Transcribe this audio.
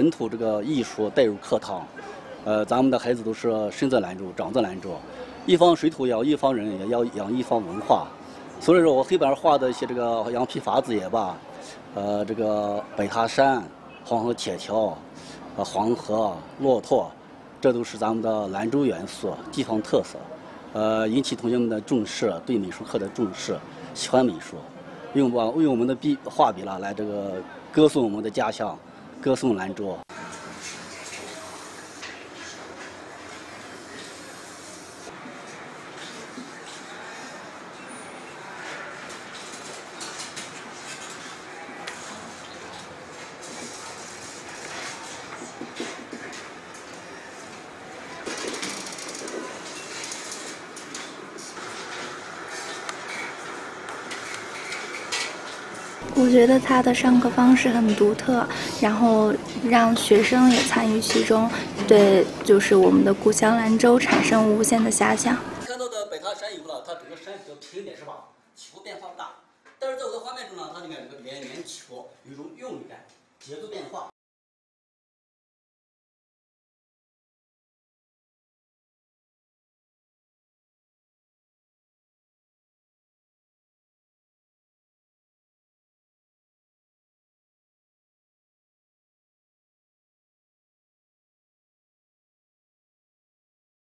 本土这个艺术带入课堂。咱们的孩子都是身在兰州，长在兰州，一方水土养一方人，也要养一方文化。所以说我黑板上画的一些这个羊皮筏子也罢，这个北塔山、黄河铁桥、黄河、骆驼，这都是咱们的兰州元素、地方特色。引起同学们的重视，对美术课的重视，喜欢美术，用我们的画笔了来这个歌颂我们的家乡，歌颂兰州。 我觉得他的上课方式很独特，然后让学生也参与其中，对就是我们的故乡兰州产生无限的遐想。 看到的北塔山有了，它整个山比较平点是吧？起伏变化不大，但是在我的画面中呢，它里面有个连起伏，有一种韵律感，节奏变化。